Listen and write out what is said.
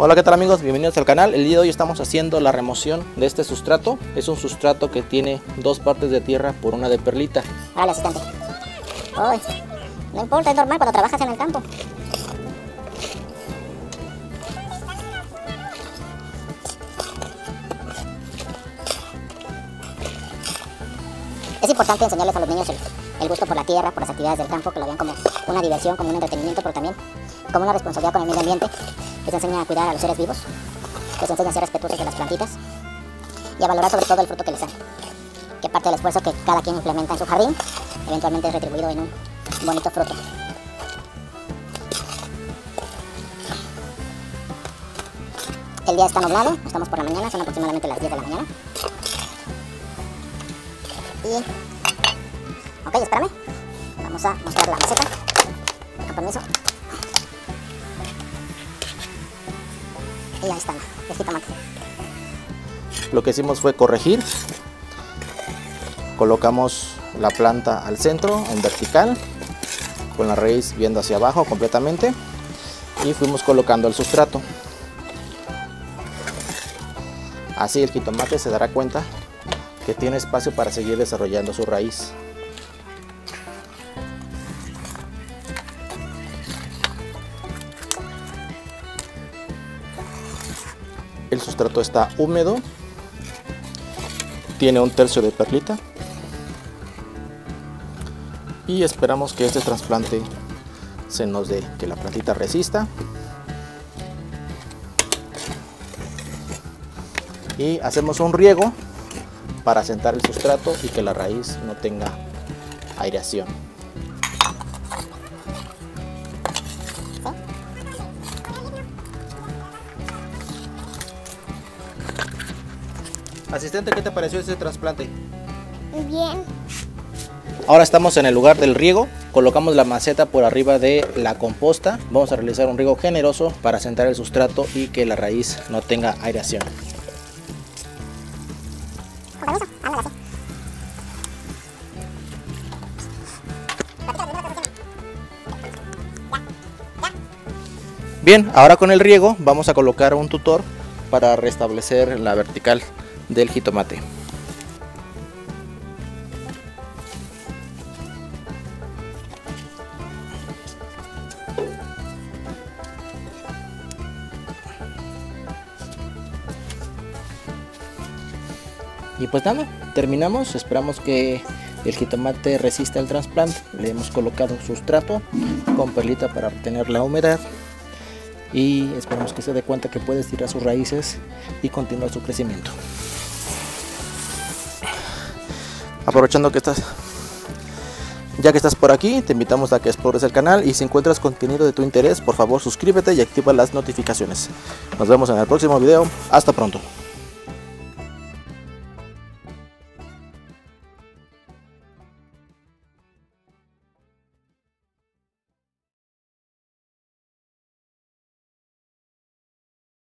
Hola, ¿qué tal amigos? Bienvenidos al canal. El día de hoy estamos haciendo la remoción de este sustrato. Es un sustrato que tiene dos partes de tierra por una de perlita. Vale, asistente. Uy, no importa, es normal cuando trabajas en el campo. Es importante enseñarles a los niños el gusto por la tierra, por las actividades del campo, que lo vean como una diversión, como un entretenimiento, pero también como una responsabilidad con el medio ambiente. Les enseña a cuidar a los seres vivos, les enseña a ser respetuosos de las plantitas y a valorar sobre todo el fruto que les dan. Que parte del esfuerzo que cada quien implementa en su jardín, eventualmente es retribuido en un bonito fruto. El día está nublado, estamos por la mañana, son aproximadamente las 10 de la mañana. Ok, espérame. Vamos a mostrar la maceta. Con permiso. Y ahí está, el jitomate. Lo que hicimos fue corregir. Colocamos la planta al centro, en vertical, con la raíz viendo hacia abajo completamente. Y fuimos colocando el sustrato. Así el jitomate se dará cuenta que tiene espacio para seguir desarrollando su raíz. El sustrato está húmedo, tiene un tercio de perlita y esperamos que este trasplante se nos dé, que la plantita resista. Y hacemos un riego para asentar el sustrato y que la raíz no tenga aireación. Asistente, ¿qué te pareció ese trasplante? Bien. Ahora estamos en el lugar del riego. Colocamos la maceta por arriba de la composta. Vamos a realizar un riego generoso para asentar el sustrato y que la raíz no tenga aireación. Bien, ahora con el riego vamos a colocar un tutor para restablecer la vertical del jitomate. Y pues nada, terminamos. Esperamos que el jitomate resista el trasplante. Le hemos colocado sustrato con perlita para obtener la humedad. Y esperamos que se dé cuenta que puede estirar sus raíces y continuar su crecimiento. Aprovechando que ya que estás por aquí, te invitamos a que explores el canal y si encuentras contenido de tu interés, por favor suscríbete y activa las notificaciones. Nos vemos en el próximo video. Hasta pronto.